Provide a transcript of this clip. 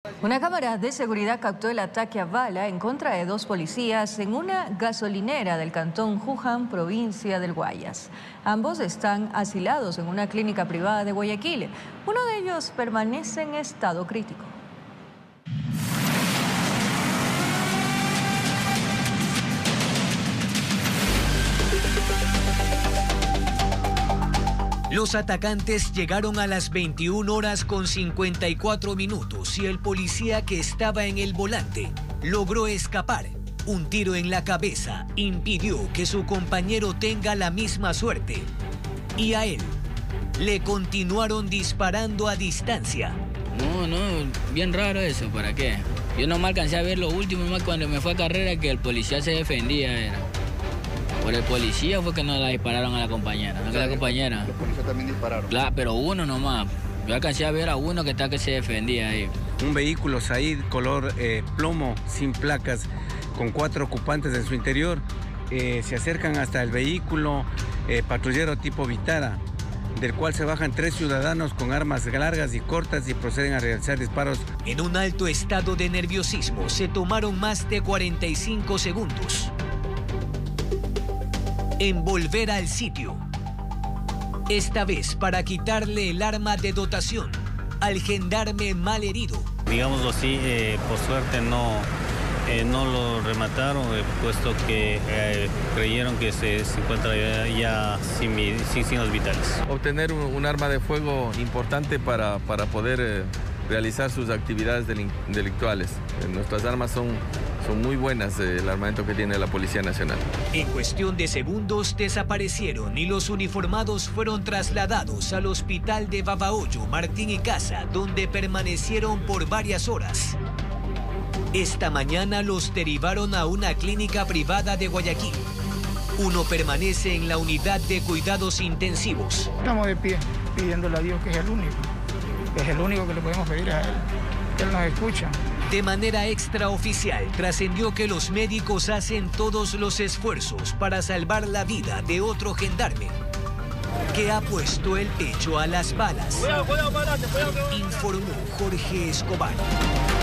Una cámara de seguridad captó el ataque a bala en contra de 2 policías en una gasolinera del cantón Juján, provincia del Guayas. Ambos están asilados en una clínica privada de Guayaquil. Uno de ellos permanece en estado crítico. Los atacantes llegaron a las 21:54 y el policía que estaba en el volante logró escapar. Un tiro en la cabeza impidió que su compañero tenga la misma suerte. Y a él le continuaron disparando a distancia. No, bien raro eso, ¿para qué? Yo no me alcancé a ver lo último, más cuando me fue a carrera, que el policía se defendía. Por el policía fue que no la dispararon a la compañera, no que la compañera. Los policías también dispararon. Claro, pero uno nomás. Yo alcancé a ver a uno que se defendía ahí. Un vehículo Said color plomo, sin placas, con 4 ocupantes en su interior. Se acercan hasta el vehículo patrullero tipo Vitara, del cual se bajan 3 ciudadanos con armas largas y cortas y proceden a realizar disparos. En un alto estado de nerviosismo se tomaron más de 45 segundos en volver al sitio. Esta vez para quitarle el arma de dotación al gendarme malherido. Digámoslo así, por suerte no lo remataron, puesto que creyeron que se encuentra ya sin signos vitales. Obtener un arma de fuego importante para poder realizar sus actividades delictuales. Nuestras armas son muy buenas, el armamento que tiene la Policía Nacional. En cuestión de segundos desaparecieron y los uniformados fueron trasladados al hospital de Babahoyo, Martín y Casa, donde permanecieron por varias horas. Esta mañana los derivaron a una clínica privada de Guayaquil. Uno permanece en la unidad de cuidados intensivos. Estamos de pie, pidiéndole a Dios, que es el único. Es el único que le podemos pedir a Él. Él nos escucha. De manera extraoficial, trascendió que los médicos hacen todos los esfuerzos para salvar la vida de otro gendarme que ha puesto el pecho a las balas. Informó Jorge Escobar.